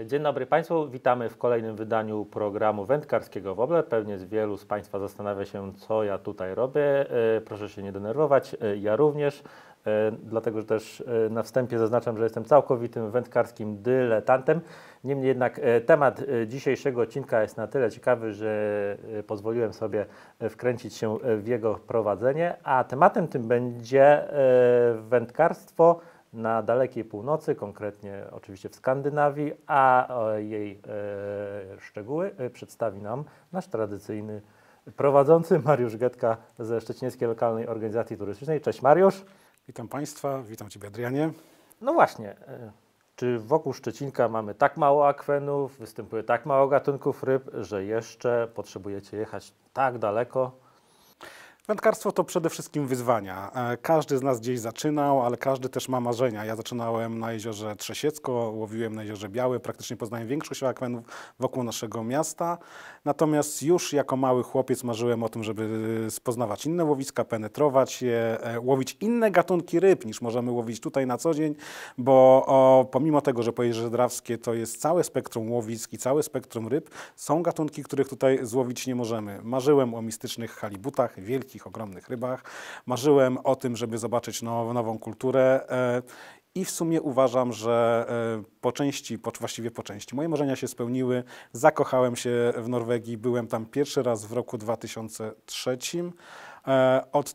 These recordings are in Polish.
Dzień dobry Państwu, witamy w kolejnym wydaniu programu wędkarskiego Woble. Pewnie wielu z Państwa zastanawia się, co ja tutaj robię. Proszę się nie denerwować, ja również, dlatego że też na wstępie zaznaczam, że jestem całkowitym wędkarskim dyletantem. Niemniej jednak temat dzisiejszego odcinka jest na tyle ciekawy, że pozwoliłem sobie wkręcić się w jego prowadzenie, a tematem tym będzie wędkarstwo na dalekiej północy, konkretnie oczywiście w Skandynawii, a jej szczegóły przedstawi nam nasz tradycyjny prowadzący Mariusz Getka ze Szczecińskiej Lokalnej Organizacji Turystycznej. Cześć Mariusz. Witam Państwa, witam Ciebie Adrianie. No właśnie, czy wokół Szczecinka mamy tak mało akwenów, występuje tak mało gatunków ryb, że jeszcze potrzebujecie jechać tak daleko? Wędkarstwo to przede wszystkim wyzwania. Każdy z nas gdzieś zaczynał, ale każdy też ma marzenia. Ja zaczynałem na jeziorze Trzesiecko, łowiłem na jeziorze Białe, praktycznie poznałem większość akwenów wokół naszego miasta. Natomiast już jako mały chłopiec marzyłem o tym, żeby poznawać inne łowiska, penetrować je, łowić inne gatunki ryb niż możemy łowić tutaj na co dzień, bo pomimo tego, że Pojezierze Drawskie to jest całe spektrum łowisk i całe spektrum ryb, są gatunki, których tutaj złowić nie możemy. Marzyłem o mistycznych halibutach, wielkich, ogromnych rybach. Marzyłem o tym, żeby zobaczyć nową kulturę i w sumie uważam, że właściwie po części moje marzenia się spełniły. Zakochałem się w Norwegii, byłem tam pierwszy raz w roku 2003. Od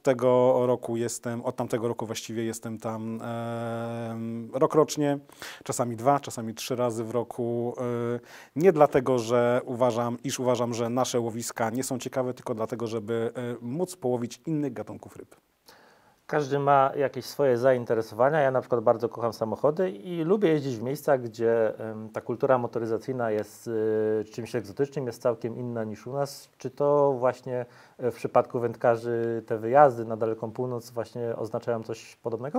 tamtego roku właściwie jestem tam rokrocznie, czasami 2, czasami 3 razy w roku. Nie dlatego, że uważam, że nasze łowiska nie są ciekawe, tylko dlatego, żeby móc połowić innych gatunków ryb. Każdy ma jakieś swoje zainteresowania. Ja na przykład bardzo kocham samochody i lubię jeździć w miejscach, gdzie ta kultura motoryzacyjna jest czymś egzotycznym, jest całkiem inna niż u nas. Czy to właśnie w przypadku wędkarzy te wyjazdy na daleką północ właśnie oznaczają coś podobnego?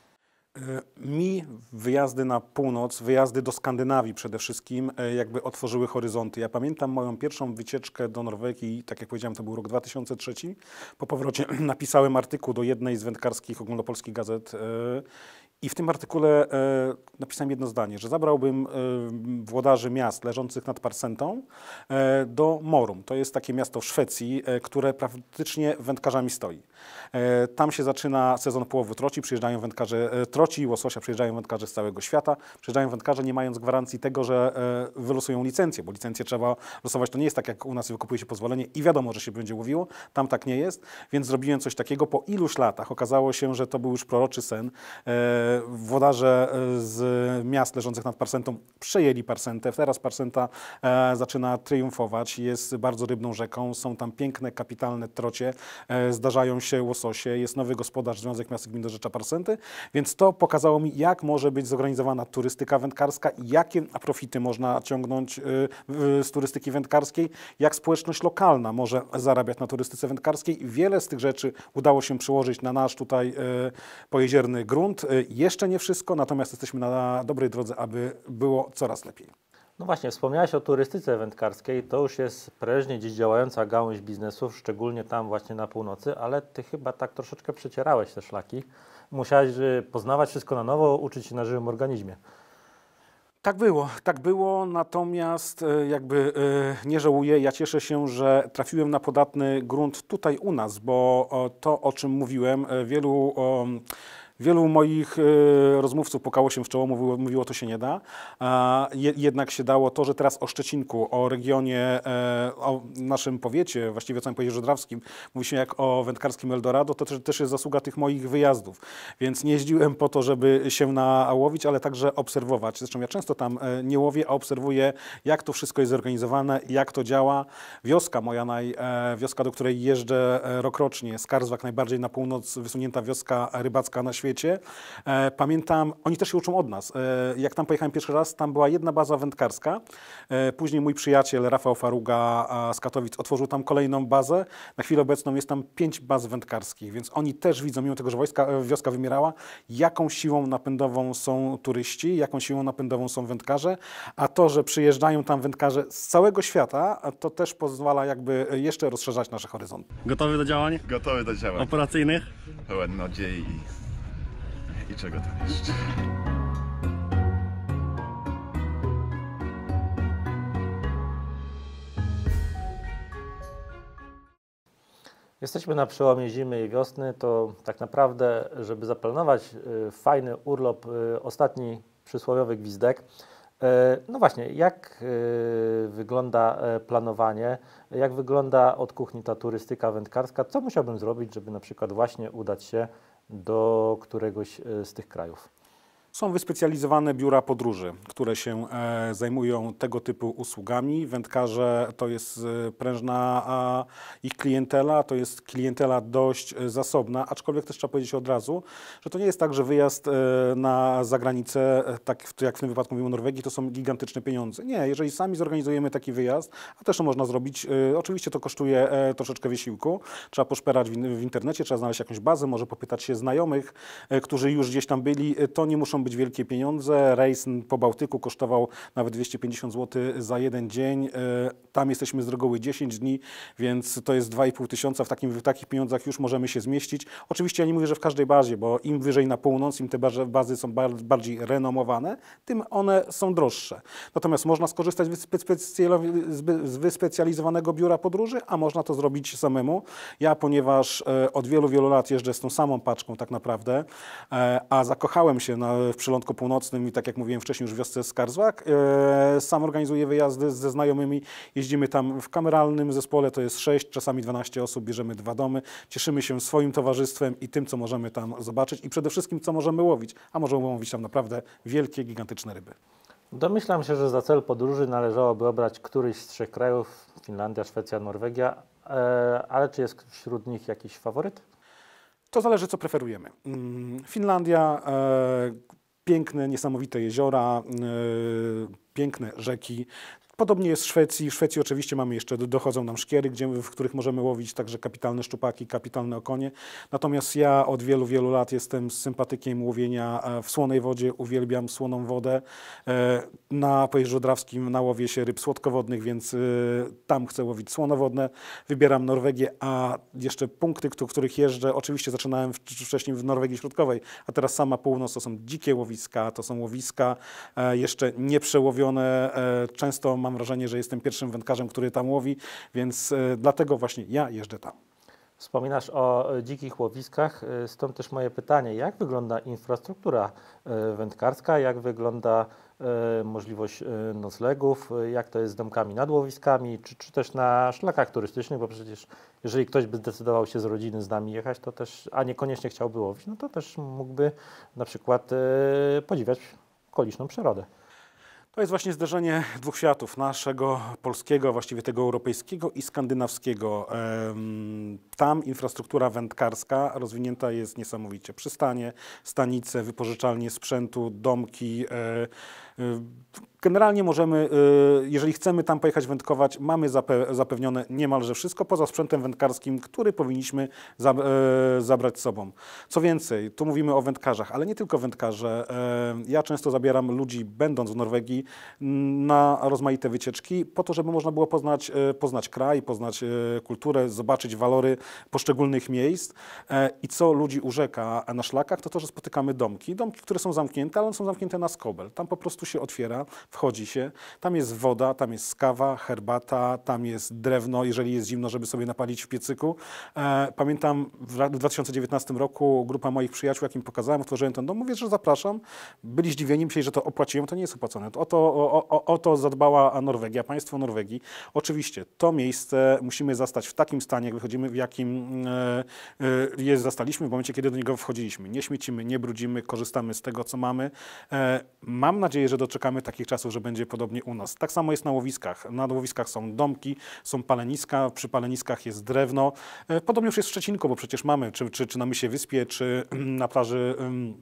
Mi wyjazdy na północ, wyjazdy do Skandynawii przede wszystkim jakby otworzyły horyzonty. Ja pamiętam moją pierwszą wycieczkę do Norwegii, tak jak powiedziałem, to był rok 2003. Po powrocie napisałem artykuł do jednej z wędkarskich ogólnopolskich gazet i w tym artykule napisałem jedno zdanie, że zabrałbym włodarzy miast leżących nad Parsentą do Morum. To jest takie miasto w Szwecji, które praktycznie wędkarzami stoi. Tam się zaczyna sezon połowu troci, przyjeżdżają wędkarze troci i łososia, przyjeżdżają wędkarze z całego świata. Przyjeżdżają wędkarze nie mając gwarancji tego, że wylosują licencję, bo licencję trzeba losować. To nie jest tak jak u nas, wykupuje się pozwolenie i wiadomo, że się będzie łowiło. Tam tak nie jest, więc zrobiłem coś takiego. Po iluś latach okazało się, że to był już proroczy sen. Włodarze z miast leżących nad Parsentą przejęli Parsentę. Teraz Parsenta zaczyna triumfować. Jest bardzo rybną rzeką. Są tam piękne, kapitalne trocie. Zdarzają się łososie. Jest nowy gospodarz Związek Miast i Gmin Dorzecza Parsenty. Więc to pokazało mi, jak może być zorganizowana turystyka wędkarska i jakie profity można ciągnąć z turystyki wędkarskiej, jak społeczność lokalna może zarabiać na turystyce wędkarskiej. Wiele z tych rzeczy udało się przełożyć na nasz tutaj pojezierny grunt. Jeszcze nie wszystko, natomiast jesteśmy na dobrej drodze, aby było coraz lepiej. No właśnie, wspomniałeś o turystyce wędkarskiej, to już jest prężnie dziś działająca gałąź biznesów, szczególnie tam właśnie na północy, ale Ty chyba tak troszeczkę przecierałeś te szlaki. Musiałeś poznawać wszystko na nowo, uczyć się na żywym organizmie. Tak było, natomiast jakby nie żałuję. Ja cieszę się, że trafiłem na podatny grunt tutaj u nas, bo to, o czym mówiłem, wielu moich rozmówców pukało się w czoło, mówiło, to się nie da. Jednak się dało to, że teraz o Szczecinku, o regionie, o naszym powiecie, właściwie o całym Pojezierzu Drawskim, mówi się jak o wędkarskim Eldorado, to też jest zasługa tych moich wyjazdów. Więc nie jeździłem po to, żeby się nałowić, ale także obserwować. Zresztą ja często tam nie łowię, a obserwuję, jak to wszystko jest zorganizowane, jak to działa. Wioska moja, wioska, do której jeżdżę rokrocznie, Skarsvak, najbardziej na północ wysunięta wioska rybacka na świecie. Pamiętam, oni też się uczą od nas. Jak tam pojechałem pierwszy raz, tam była jedna baza wędkarska. Później mój przyjaciel Rafał Faruga z Katowic otworzył tam kolejną bazę. Na chwilę obecną jest tam 5 baz wędkarskich, więc oni też widzą, mimo tego, że wioska wymierała, jaką siłą napędową są turyści, jaką siłą napędową są wędkarze, a to, że przyjeżdżają tam wędkarze z całego świata, to też pozwala jakby jeszcze rozszerzać nasze horyzonty. Gotowy do działań? Gotowy do działań. Operacyjnych? Pełen nadziei i czego tam jeszcze. Jesteśmy na przełomie zimy i wiosny, to tak naprawdę, żeby zaplanować fajny urlop, ostatni przysłowiowy gwizdek, no właśnie, jak wygląda planowanie, jak wygląda od kuchni ta turystyka wędkarska, co musiałbym zrobić, żeby na przykład właśnie udać się do któregoś z tych krajów? Są wyspecjalizowane biura podróży, które się zajmują tego typu usługami. Wędkarze to jest prężna ich klientela, to jest klientela dość zasobna, aczkolwiek też trzeba powiedzieć od razu, że to nie jest tak, że wyjazd na zagranicę, tak jak w tym wypadku mówimy o Norwegii, to są gigantyczne pieniądze. Nie, jeżeli sami zorganizujemy taki wyjazd, a też to można zrobić, oczywiście to kosztuje troszeczkę wysiłku, trzeba poszperać w internecie, trzeba znaleźć jakąś bazę, może popytać się znajomych, którzy już gdzieś tam byli, to nie muszą być wielkie pieniądze. Rejs po Bałtyku kosztował nawet 250 zł za jeden dzień. Tam jesteśmy z reguły 10 dni, więc to jest 2,5 tysiąca. W takich pieniądzach już możemy się zmieścić. Oczywiście ja nie mówię, że w każdej bazie, bo im wyżej na północ, im te bazy są bardziej renomowane, tym one są droższe. Natomiast można skorzystać z wyspecjalizowanego biura podróży, a można to zrobić samemu. Ja, ponieważ od wielu lat jeżdżę z tą samą paczką tak naprawdę, a zakochałem się w przylądku północnym i tak jak mówiłem wcześniej już w wiosce Skarsvåg, sam organizuję wyjazdy ze znajomymi, jeździmy tam w kameralnym zespole, to jest 6, czasami 12 osób, bierzemy 2 domy, cieszymy się swoim towarzystwem i tym, co możemy tam zobaczyć i przede wszystkim, co możemy łowić, a możemy łowić tam naprawdę wielkie, gigantyczne ryby. Domyślam się, że za cel podróży należałoby obrać któryś z 3 krajów, Finlandia, Szwecja, Norwegia, ale czy jest wśród nich jakiś faworyt? To zależy, co preferujemy. Finlandia, piękne, niesamowite jeziora, piękne rzeki. Podobnie jest w Szwecji. W Szwecji oczywiście mamy jeszcze, dochodzą nam szkiery, w których możemy łowić także kapitalne szczupaki, kapitalne okonie. Natomiast ja od wielu lat jestem sympatykiem łowienia w słonej wodzie, uwielbiam słoną wodę. Na Pojezierzu Drawskim nałowię się ryb słodkowodnych, więc tam chcę łowić słonowodne. Wybieram Norwegię, a jeszcze punkty, do których jeżdżę, oczywiście zaczynałem wcześniej w Norwegii Środkowej, a teraz sama północ to są dzikie łowiska, to są łowiska jeszcze nieprzełowione. Często mam wrażenie, że jestem pierwszym wędkarzem, który tam łowi, więc dlatego właśnie ja jeżdżę tam. Wspominasz o dzikich łowiskach, stąd też moje pytanie, jak wygląda infrastruktura wędkarska, jak wygląda możliwość noclegów, jak to jest z domkami nad łowiskami, czy też na szlakach turystycznych, bo przecież jeżeli ktoś by zdecydował się z rodziny z nami jechać, to też, a niekoniecznie chciałby łowić, no to też mógłby na przykład podziwiać okoliczną przyrodę. To jest właśnie zderzenie dwóch światów, naszego polskiego, właściwie tego europejskiego i skandynawskiego. Tam infrastruktura wędkarska rozwinięta jest niesamowicie. Przystanie, stanice, wypożyczalnie sprzętu, domki. Generalnie możemy, jeżeli chcemy tam pojechać wędkować, mamy zapewnione niemalże wszystko, poza sprzętem wędkarskim, który powinniśmy zabrać z sobą. Co więcej, tu mówimy o wędkarzach, ale nie tylko wędkarze. Ja często zabieram ludzi, będąc w Norwegii, na rozmaite wycieczki, po to, żeby można było poznać kraj, poznać kulturę, zobaczyć walory poszczególnych miejsc. I co ludzi urzeka na szlakach, to to, że spotykamy domki. Domki, które są zamknięte, ale one są zamknięte na skobel. Tam po prostu się otwiera, wchodzi się, tam jest woda, tam jest skawa, herbata, tam jest drewno, jeżeli jest zimno, żeby sobie napalić w piecyku. Pamiętam w 2019 roku grupa moich przyjaciół, jak im pokazałem, otworzyłem ten dom, mówię, że zapraszam. Byli zdziwieni, myśleli, że to opłaciłem, to nie jest opłacone. O to zadbała Norwegia, państwo Norwegii. Oczywiście to miejsce musimy zastać w takim stanie, jak wychodzimy, w jakim je zastaliśmy w momencie, kiedy do niego wchodziliśmy. Nie śmiecimy, nie brudzimy, korzystamy z tego, co mamy. Mam nadzieję, że doczekamy takich czasów, że będzie podobnie u nas. Tak samo jest na łowiskach. Na łowiskach są domki, są paleniska, przy paleniskach jest drewno. Podobnie już jest w Szczecinku, bo przecież mamy, czy na Mysie Wyspie, czy na plaży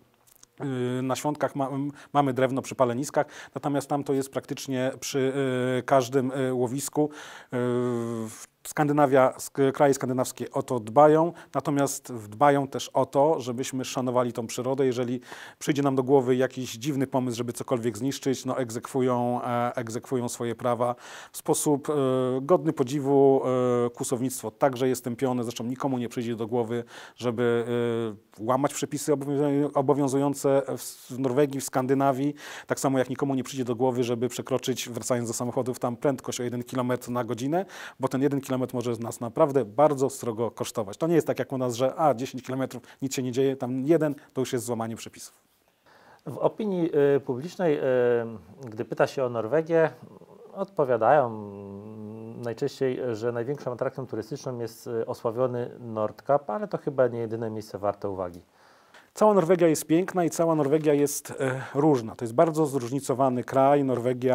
na Świątkach mamy drewno przy paleniskach, natomiast tam to jest praktycznie przy każdym łowisku. Kraje skandynawskie o to dbają, natomiast dbają też o to, żebyśmy szanowali tą przyrodę. Jeżeli przyjdzie nam do głowy jakiś dziwny pomysł, żeby cokolwiek zniszczyć, no egzekwują swoje prawa w sposób godny podziwu. Kłusownictwo także jest tępione, zresztą nikomu nie przyjdzie do głowy, żeby łamać przepisy obowiązujące w Norwegii, w Skandynawii, tak samo jak nikomu nie przyjdzie do głowy, żeby przekroczyć, wracając do samochodów, tam prędkość o 1 km na godzinę, bo ten 1 km km może nas naprawdę bardzo srogo kosztować. To nie jest tak jak u nas, że 10 km nic się nie dzieje, tam jeden to już jest złamanie przepisów. W opinii publicznej, gdy pyta się o Norwegię, odpowiadają najczęściej, że największą atrakcją turystyczną jest osławiony Nordkapp, ale to chyba nie jedyne miejsce warte uwagi. Cała Norwegia jest piękna i cała Norwegia jest różna. To jest bardzo zróżnicowany kraj.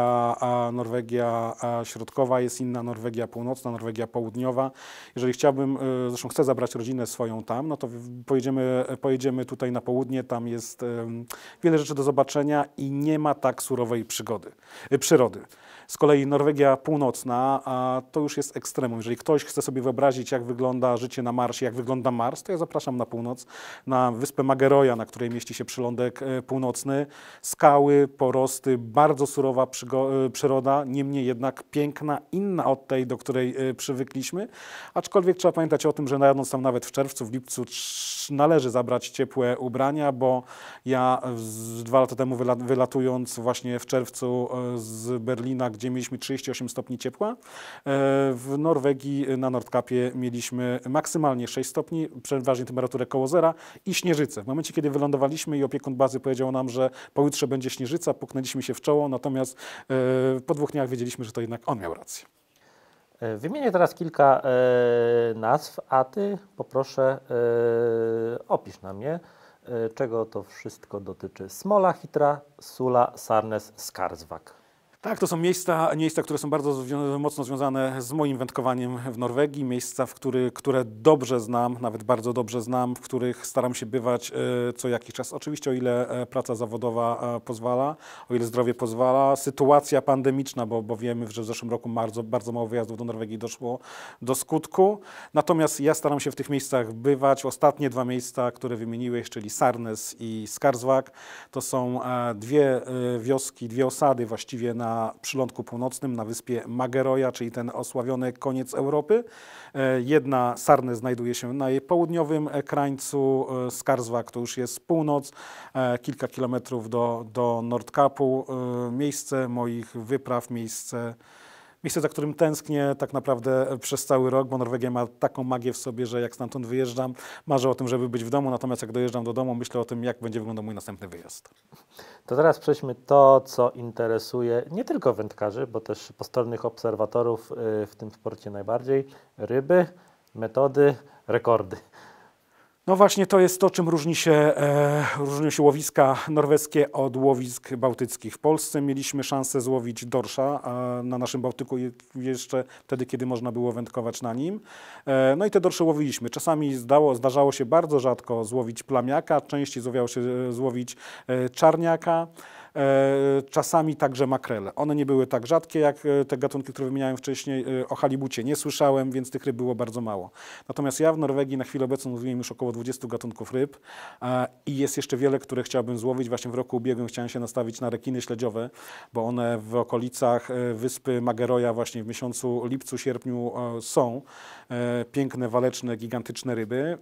Norwegia środkowa jest inna, Norwegia północna, Norwegia południowa. Jeżeli chciałbym, zresztą chcę zabrać rodzinę swoją tam, no to pojedziemy tutaj na południe, tam jest wiele rzeczy do zobaczenia i nie ma tak surowej przyrody. Z kolei Norwegia północna, to już jest ekstremum. Jeżeli ktoś chce sobie wyobrazić, jak wygląda życie na Marsie, jak wygląda Mars, to ja zapraszam na północ, na wyspę Mageroja, na której mieści się przylądek północny. Skały, porosty, bardzo surowa przyroda, niemniej jednak piękna, inna od tej, do której przywykliśmy. Aczkolwiek trzeba pamiętać o tym, że jadąc tam nawet w czerwcu, w lipcu należy zabrać ciepłe ubrania, bo ja 2 lata temu wylatując właśnie w czerwcu z Berlina, gdzie mieliśmy 38 stopni ciepła, w Norwegii na Nordkappie mieliśmy maksymalnie 6 stopni, przeważnie temperaturę koło zera i śnieżycę. W momencie, kiedy wylądowaliśmy i opiekun bazy powiedział nam, że pojutrze będzie śnieżyca, puknęliśmy się w czoło, natomiast po 2 dniach wiedzieliśmy, że to jednak on miał rację. Wymienię teraz kilka nazw, a Ty poproszę opisz nam je, czego to wszystko dotyczy. Smola, Hitra, Sula, Sarnes, Skarsvåg. Tak, to są miejsca, które są bardzo mocno związane z moim wędkowaniem w Norwegii, miejsca, które dobrze znam, nawet bardzo dobrze znam, w których staram się bywać co jakiś czas. Oczywiście o ile praca zawodowa pozwala, o ile zdrowie pozwala, sytuacja pandemiczna, bo wiemy, że w zeszłym roku bardzo mało wyjazdów do Norwegii doszło do skutku. Natomiast ja staram się w tych miejscach bywać. Ostatnie 2 miejsca, które wymieniłeś, czyli Sarnes i Skarsvåg, to są 2 wioski, 2 osady właściwie na przylądku północnym, na wyspie Mageroja, czyli ten osławiony koniec Europy. Jedna, Sarnes, znajduje się na jej południowym krańcu, Skarsvåg to już jest północ, kilka kilometrów do Nordkappu. Miejsce moich wypraw, miejsce, za którym tęsknię tak naprawdę przez cały rok, bo Norwegia ma taką magię w sobie, że jak stamtąd wyjeżdżam, marzę o tym, żeby być w domu, natomiast jak dojeżdżam do domu, myślę o tym, jak będzie wyglądał mój następny wyjazd. To teraz przejdźmy to, co interesuje nie tylko wędkarzy, bo też postronnych obserwatorów w tym sporcie najbardziej. Ryby, metody, rekordy. No właśnie to jest to, czym różnią się łowiska norweskie od łowisk bałtyckich. W Polsce mieliśmy szansę złowić dorsza na naszym Bałtyku jeszcze wtedy, kiedy można było wędkować na nim. No i te dorsze łowiliśmy. Czasami zdarzało się bardzo rzadko złowić plamiaka, częściej zdarzało się złowić czarniaka. Czasami także makrele. One nie były tak rzadkie jak te gatunki, które wymieniałem wcześniej. O halibucie nie słyszałem, więc tych ryb było bardzo mało. Natomiast ja w Norwegii na chwilę obecną złowiłem już około 20 gatunków ryb i jest jeszcze wiele, które chciałbym złowić. Właśnie w roku ubiegłym chciałem się nastawić na rekiny śledziowe, bo one w okolicach wyspy Mageroja właśnie w miesiącu lipcu, sierpniu są. Piękne, waleczne, gigantyczne ryby.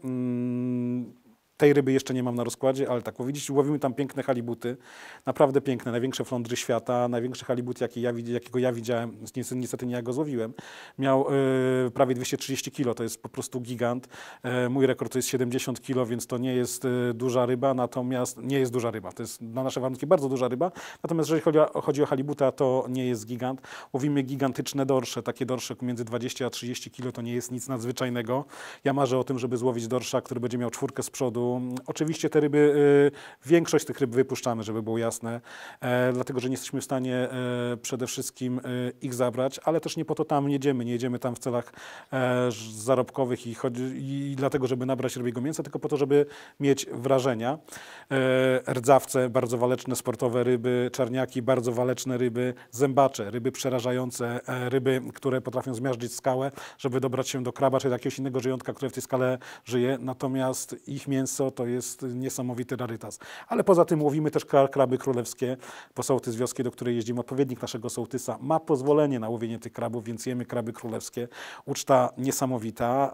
Tej ryby jeszcze nie mam na rozkładzie, ale tak, łowimy tam piękne halibuty, naprawdę piękne, największe flądry świata, największy halibut, jakiego ja widziałem, niestety nie ja go złowiłem, miał prawie 230 kg, to jest po prostu gigant. Mój rekord to jest 70 kg, więc to nie jest duża ryba, natomiast nie jest duża ryba, to jest na nasze warunki bardzo duża ryba, natomiast jeżeli chodzi o halibuta, to nie jest gigant. Łowimy gigantyczne dorsze, takie dorsze między 20 a 30 kg, to nie jest nic nadzwyczajnego. Ja marzę o tym, żeby złowić dorsza, który będzie miał 4 z przodu. Oczywiście te ryby, większość tych ryb wypuszczamy, żeby było jasne, dlatego że nie jesteśmy w stanie przede wszystkim ich zabrać, ale też nie po to tam jedziemy. Nie jedziemy tam w celach zarobkowych i dlatego, żeby nabrać rybiego mięsa, tylko po to, żeby mieć wrażenia. Rdzawce, bardzo waleczne sportowe ryby, czarniaki, bardzo waleczne ryby, zębacze, ryby przerażające, ryby, które potrafią zmiażdżyć skałę, żeby dobrać się do kraba czy jakiegoś innego żyjątka, które w tej skale żyje. Natomiast ich mięso to jest niesamowity rarytas. Ale poza tym łowimy też kraby królewskie, bo sołtys wioski, do której jeździmy, odpowiednik naszego sołtysa, ma pozwolenie na łowienie tych krabów, więc jemy kraby królewskie. Uczta niesamowita.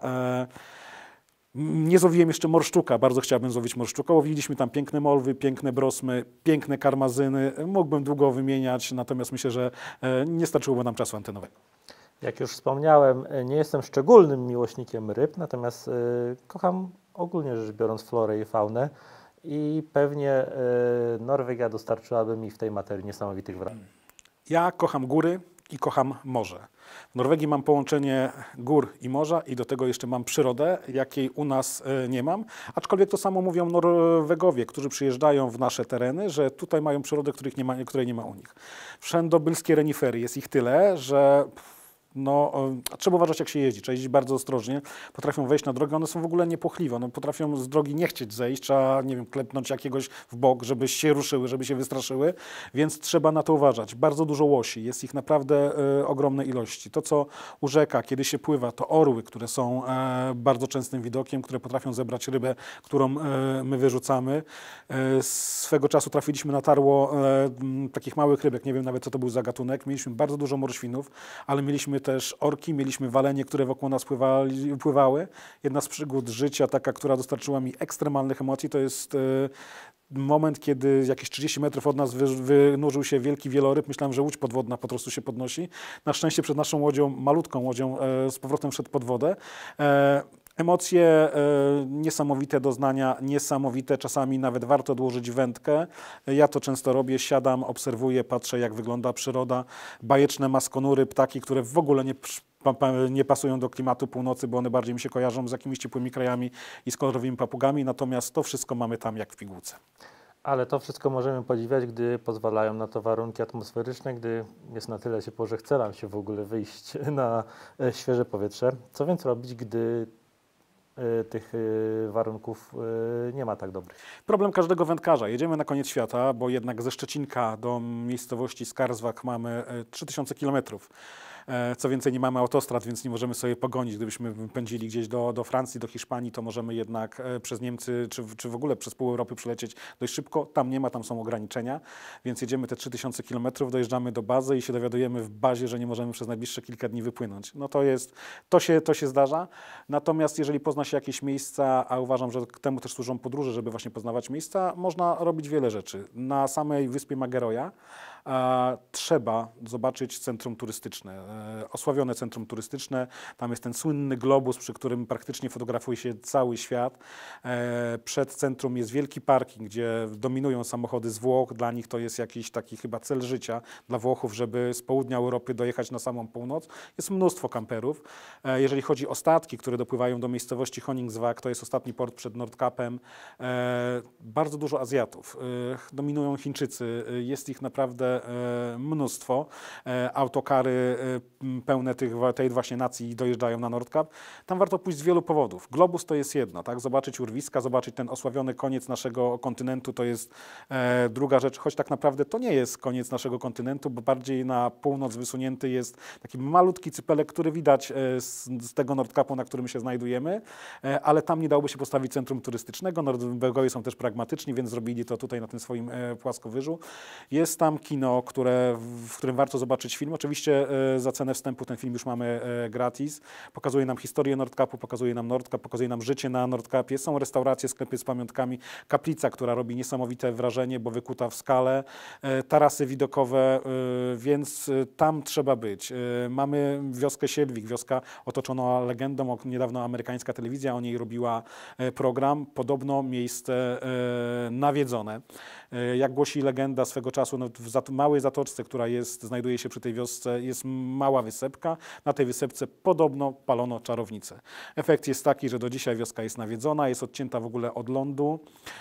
Nie złowiłem jeszcze morszczuka, bardzo chciałbym złowić morszczuka. Łowiliśmy tam piękne molwy, piękne brosmy, piękne karmazyny. Mógłbym długo wymieniać, natomiast myślę, że nie starczyłoby nam czasu antenowego. Jak już wspomniałem, nie jestem szczególnym miłośnikiem ryb, natomiast kocham ogólnie rzecz biorąc florę i faunę i pewnie Norwegia dostarczyłaby mi w tej materii niesamowitych wrażeń. Ja kocham góry i kocham morze. W Norwegii mam połączenie gór i morza i do tego jeszcze mam przyrodę, jakiej u nas nie mam. Aczkolwiek to samo mówią Norwegowie, którzy przyjeżdżają w nasze tereny, że tutaj mają przyrodę, której nie ma u nich. Wszędobylskie renifery, jest ich tyle, że trzeba uważać, jak się jeździ. Trzeba jeździć bardzo ostrożnie. Potrafią wejść na drogę, one są w ogóle niepłochliwe. One potrafią z drogi nie chcieć zejść. Trzeba, nie wiem, klepnąć jakiegoś w bok, żeby się ruszyły, żeby się wystraszyły. Więc trzeba na to uważać. Bardzo dużo łosi. Jest ich naprawdę ogromne ilości. To, co u rzeka, kiedy się pływa, to orły, które są bardzo częstym widokiem, które potrafią zebrać rybę, którą my wyrzucamy. Swego czasu trafiliśmy na tarło takich małych rybek. Nie wiem nawet, co to był za gatunek. Mieliśmy bardzo dużo morświnów, ale mieliśmy też orki, mieliśmy walenie, które wokół nas pływały. Jedna z przygód życia, taka, która dostarczyła mi ekstremalnych emocji, to jest moment, kiedy jakieś 30 metrów od nas wynurzył się wielki wieloryb. Myślałem, że łódź podwodna po prostu się podnosi. Na szczęście przed naszą łodzią, malutką łodzią, z powrotem wszedł pod wodę. Emocje, niesamowite doznania, niesamowite, czasami nawet warto odłożyć wędkę. Ja to często robię, siadam, obserwuję, patrzę, jak wygląda przyroda. Bajeczne maskonury, ptaki, które w ogóle nie pasują do klimatu północy, bo one bardziej mi się kojarzą z jakimiś ciepłymi krajami i z kolorowymi papugami, natomiast to wszystko mamy tam jak w pigułce. Ale to wszystko możemy podziwiać, gdy pozwalają na to warunki atmosferyczne, gdy jest na tyle ciepło, że chce nam się w ogóle wyjść na świeże powietrze. Co więc robić, gdy tych warunków nie ma tak dobrych? Problem każdego wędkarza. Jedziemy na koniec świata, bo jednak ze Szczecinka do miejscowości Skarsvåg mamy 3000 kilometrów. Co więcej, nie mamy autostrad, więc nie możemy sobie pogonić. Gdybyśmy pędzili gdzieś do Francji, do Hiszpanii, to możemy jednak przez Niemcy, czy w ogóle przez pół Europy przylecieć dość szybko. Tam nie ma, tam są ograniczenia, więc jedziemy te 3000 kilometrów, dojeżdżamy do bazy i się dowiadujemy w bazie, że nie możemy przez najbliższe kilka dni wypłynąć. No to się zdarza. Natomiast jeżeli pozna się jakieś miejsca, a uważam, że temu też służą podróże, żeby właśnie poznawać miejsca, można robić wiele rzeczy. Na samej wyspie Mageroja trzeba zobaczyć centrum turystyczne, osławione centrum turystyczne. Tam jest ten słynny globus, przy którym praktycznie fotografuje się cały świat. Przed centrum jest wielki parking, gdzie dominują samochody z Włoch. Dla nich to jest jakiś taki chyba cel życia dla Włochów, żeby z południa Europy dojechać na samą północ. Jest mnóstwo kamperów. Jeżeli chodzi o statki, które dopływają do miejscowości Honningsvåg, to jest ostatni port przed Nordkapem. Bardzo dużo Azjatów. Dominują Chińczycy. Jest ich naprawdę mnóstwo. Autokary pełne tej właśnie nacji dojeżdżają na Nordkap. Tam warto pójść z wielu powodów. Globus to jest jedno, tak? Zobaczyć urwiska, zobaczyć ten osławiony koniec naszego kontynentu to jest druga rzecz, choć tak naprawdę to nie jest koniec naszego kontynentu, bo bardziej na północ wysunięty jest taki malutki cypelek, który widać z tego Nordkapu, na którym się znajdujemy, ale tam nie dałoby się postawić centrum turystycznego. Norwegowie są też pragmatyczni, więc zrobili to tutaj na tym swoim płaskowyżu. Jest tam kino, w którym warto zobaczyć film. Oczywiście za cenę wstępu ten film już mamy gratis. Pokazuje nam historię Nordkapu, pokazuje nam Nordkap, pokazuje nam życie na Nordkapie. Są restauracje, sklepy z pamiątkami, kaplica, która robi niesamowite wrażenie, bo wykuta w skale, tarasy widokowe, więc tam trzeba być. Mamy wioskę Sielwik, wioska otoczona legendą, niedawno amerykańska telewizja o niej robiła program. Podobno miejsce nawiedzone. Jak głosi legenda swego czasu, w małej zatoczce, która znajduje się przy tej wiosce, jest mała wysepka. Na tej wysepce podobno palono czarownicę. Efekt jest taki, że do dzisiaj wioska jest nawiedzona, jest odcięta w ogóle od lądu.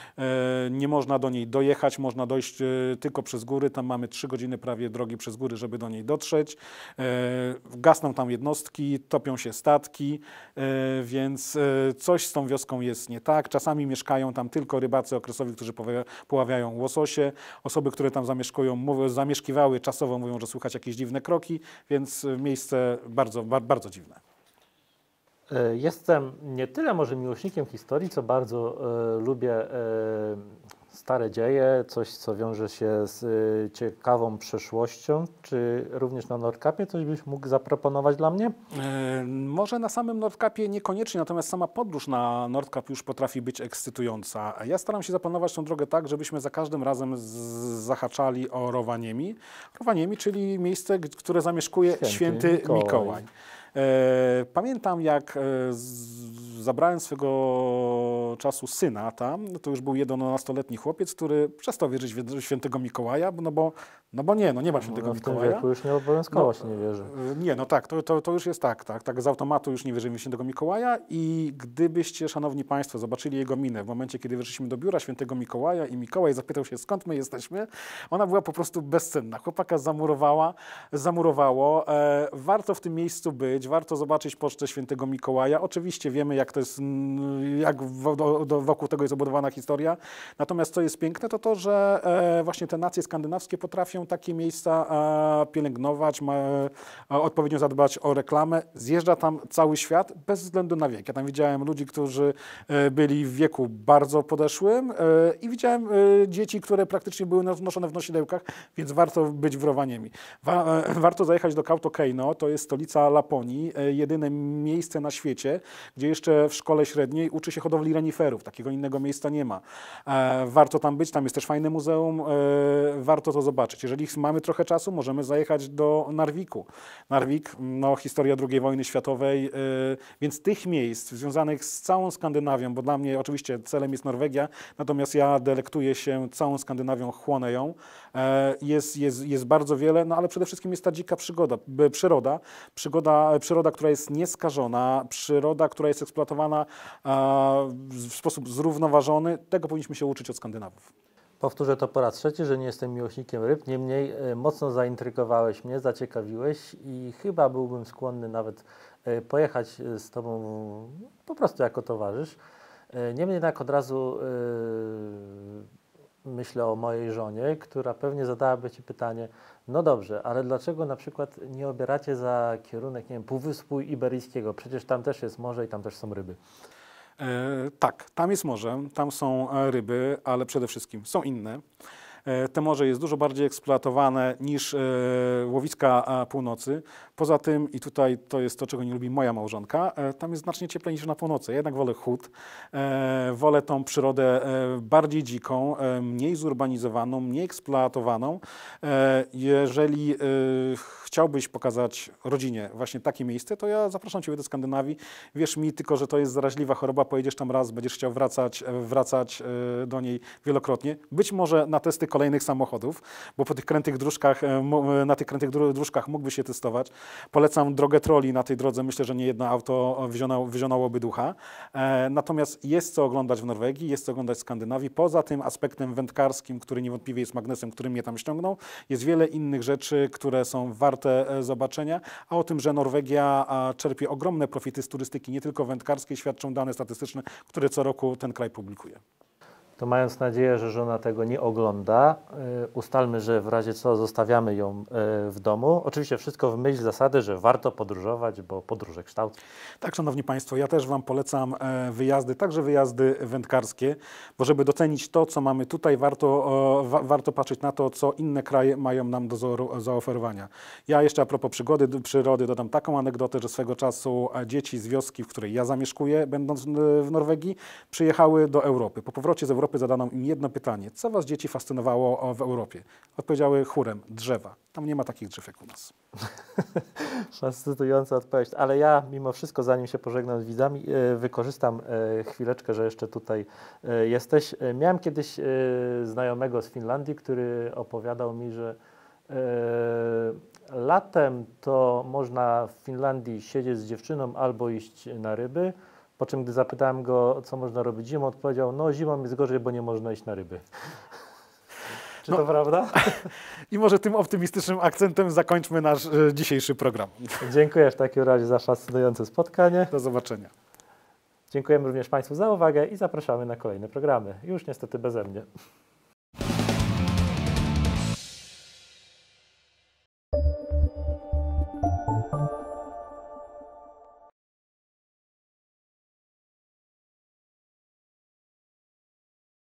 Nie można do niej dojechać, można dojść tylko przez góry. Tam mamy 3 godziny prawie drogi przez góry, żeby do niej dotrzeć. Gasną tam jednostki, topią się statki, więc coś z tą wioską jest nie tak. Czasami mieszkają tam tylko rybacy okresowi, którzy poławiają łososie. Osoby, które tam zamieszkiwały czasowo, mówią, że słychać jakieś dziwne kroki, więc miejsce bardzo, bardzo dziwne. Jestem nie tyle może miłośnikiem historii, co bardzo lubię stare dzieje, coś, co wiąże się z ciekawą przeszłością. Czy również na Nordkapie coś byś mógł zaproponować dla mnie? Może na samym Nordkapie niekoniecznie, natomiast sama podróż na Nordkap już potrafi być ekscytująca. Ja staram się zaplanować tą drogę tak, żebyśmy za każdym razem zahaczali o Rovaniemi. Rovaniemi, czyli miejsce, które zamieszkuje Święty Mikołaj. Pamiętam, jak zabrałem swego czasu syna tam, to już był 11-letni chłopiec, który przestał wierzyć w Świętego Mikołaja, nie ma Świętego W tym Mikołaja. wieku już nie obowiązkowo się nie wierzy. Nie, no tak, to już jest tak z automatu już nie wierzymy w Świętego Mikołaja i gdybyście, szanowni państwo, zobaczyli jego minę w momencie, kiedy weszliśmy do biura Świętego Mikołaja i Mikołaj zapytał się, skąd my jesteśmy, ona była po prostu bezcenna. Chłopaka zamurowało. Warto w tym miejscu być, warto zobaczyć pocztę Świętego Mikołaja. Oczywiście wiemy, jak to jest, wokół tego jest obudowana historia. Natomiast co jest piękne, to że właśnie te nacje skandynawskie potrafią takie miejsca pielęgnować, odpowiednio zadbać o reklamę. Zjeżdża tam cały świat bez względu na wiek. Ja tam widziałem ludzi, którzy byli w wieku bardzo podeszłym i widziałem dzieci, które praktycznie były noszone w nosidełkach, więc warto być w Rovaniemi. Warto zajechać do Kautokeino, to jest stolica Laponii, jedyne miejsce na świecie, gdzie jeszcze w szkole średniej uczy się hodowli reniferów. Takiego innego miejsca nie ma. Warto tam być, tam jest też fajne muzeum, warto to zobaczyć. Jeżeli mamy trochę czasu, możemy zajechać do Narviku. Narvik, historia II wojny światowej, więc tych miejsc związanych z całą Skandynawią, bo dla mnie oczywiście celem jest Norwegia, natomiast ja delektuję się całą Skandynawią, chłonę ją. Jest bardzo wiele, ale przede wszystkim jest ta dzika przyroda, która jest nieskażona, przyroda, która jest eksploatowana w sposób zrównoważony. Tego powinniśmy się uczyć od Skandynawów. Powtórzę to po raz trzeci, że nie jestem miłośnikiem ryb, niemniej mocno zaintrygowałeś mnie, zaciekawiłeś i chyba byłbym skłonny nawet pojechać z Tobą po prostu jako towarzysz. Niemniej jednak od razu myślę o mojej żonie, która pewnie zadałaby Ci pytanie, no dobrze, ale dlaczego na przykład nie obieracie za kierunek, nie wiem, Półwyspu Iberyjskiego? Przecież tam też jest morze i tam też są ryby. Tak, tam jest morze, tam są ryby, ale przede wszystkim są inne. To morze jest dużo bardziej eksploatowane niż łowiska północy. Poza tym, i tutaj to jest to, czego nie lubi moja małżonka, tam jest znacznie cieplej niż na północy. Ja jednak wolę chłód, wolę tą przyrodę bardziej dziką, mniej zurbanizowaną, mniej eksploatowaną. Jeżeli chciałbyś pokazać rodzinie właśnie takie miejsce, to ja zapraszam Ciebie do Skandynawii. Wierz mi tylko, że to jest zaraźliwa choroba, pojedziesz tam raz, będziesz chciał wracać do niej wielokrotnie. Być może na testy kolejnych samochodów, bo po tych krętych dróżkach, na tych krętych dróżkach mógłbyś się testować. Polecam drogę troli na tej drodze. Myślę, że nie jedno auto wyzionałoby ducha. Natomiast jest co oglądać w Norwegii, jest co oglądać w Skandynawii. Poza tym aspektem wędkarskim, który niewątpliwie jest magnesem, który mnie tam ściągnął, jest wiele innych rzeczy, które są warte zobaczenia. A o tym, że Norwegia czerpie ogromne profity z turystyki, nie tylko wędkarskiej, świadczą dane statystyczne, które co roku ten kraj publikuje. To mając nadzieję, że żona tego nie ogląda, ustalmy, że w razie co zostawiamy ją w domu. Oczywiście wszystko w myśl zasady, że warto podróżować, bo podróże kształcą. Tak, szanowni państwo, ja też wam polecam wyjazdy, także wyjazdy wędkarskie, bo żeby docenić to, co mamy tutaj, warto patrzeć na to, co inne kraje mają nam do zaoferowania. Ja jeszcze a propos przyrody dodam taką anegdotę, że swego czasu dzieci z wioski, w której ja zamieszkuję, będąc w Norwegii, przyjechały do Europy. Po powrocie z Europy zadano im jedno pytanie. Co was dzieci fascynowało w Europie? Odpowiedziały chórem: drzewa. Tam nie ma takich drzew jak u nas. Fascynująca odpowiedź. Ale ja mimo wszystko, zanim się pożegnam z widzami, wykorzystam chwileczkę, że jeszcze tutaj jesteś. Miałem kiedyś znajomego z Finlandii, który opowiadał mi, że latem to można w Finlandii siedzieć z dziewczyną albo iść na ryby. Po czym, gdy zapytałem go, co można robić zimą, odpowiedział, no zimą jest gorzej, bo nie można iść na ryby. Czy to prawda? I może tym optymistycznym akcentem zakończmy nasz dzisiejszy program. Dziękuję w takim razie za fascynujące spotkanie. Do zobaczenia. Dziękujemy również Państwu za uwagę i zapraszamy na kolejne programy. Już niestety beze mnie.